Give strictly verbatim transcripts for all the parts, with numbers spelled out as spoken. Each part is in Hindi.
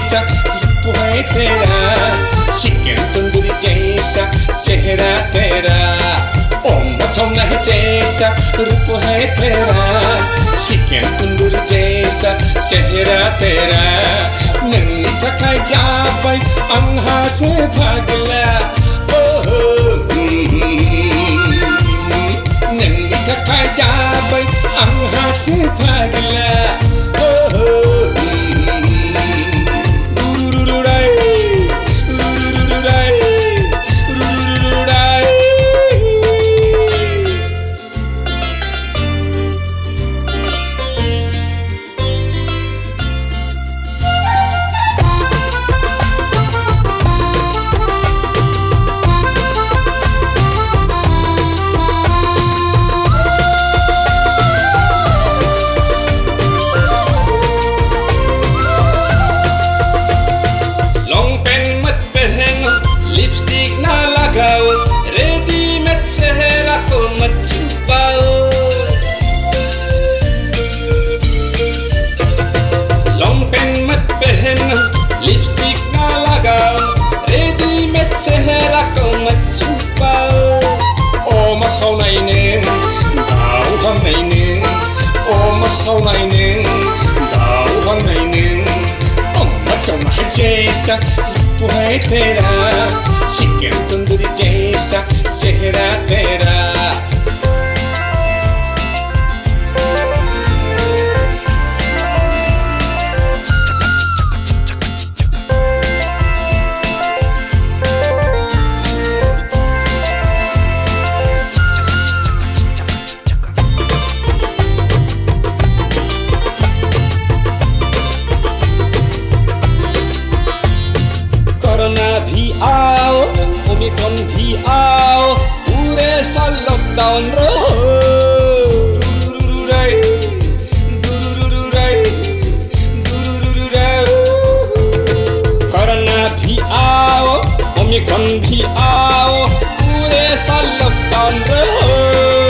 जैसा रूप है तेरा, चिकन तंदूरी जैसा चेहरा तेरा। ओ मसौना जैसा रूप है तेरा, चिकन तंदूरी जैसा चेहरा तेरा। नोंनि थाखाय जाबाय आंहा से फाग्ला, नोंनि थाखाय जाबाय आंहा से फाग्ला। लिपस्टिक ना लगाओ, रेडीमेड चेहराखौ मत छुपाओ। ओ मोसानाय नों दावहांनाय नों, ओ मोसानाय नों दावहांनाय नों। ओ मसौना जैसा रूप है तेरा, चिकन तंदूरी जैसा चेहरा तेरा। कोरोना भी आओ, ओमिक्रॉन भी आओ, पूरे साल लॉकडाउन रहो। कोरोना भी आओ, ओमिक्रॉन भी आओ, पूरे साल लॉकडाउन रहो।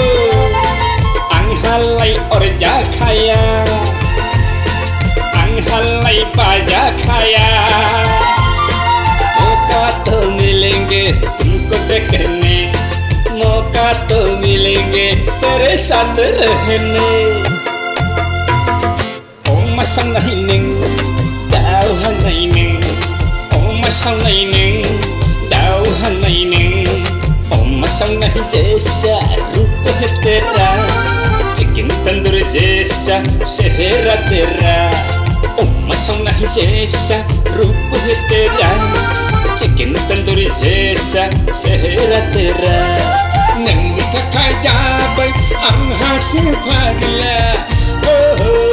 आंहालाय अरजाखाया, आंहालाय बाजाखाया। मौका तो मिलेंगे तुमको देखने, मौका तो मिलेंगे तेरे साथ रहने। ओ मोसानाय नों दावहांनाय नों, ओ मोसानाय नों दावहांनाय नों। ओ मोसानाय जैसा रूप है तेरा, चिकन तंदूरी जैसा चेहरा तेरा। ओ मोसानाय जैसा रूप है तेरा, चिकन तंदूरी जैसा चेहरा तेरा। नोंनि थाखाय जाबाय आंहा से फाग्ला।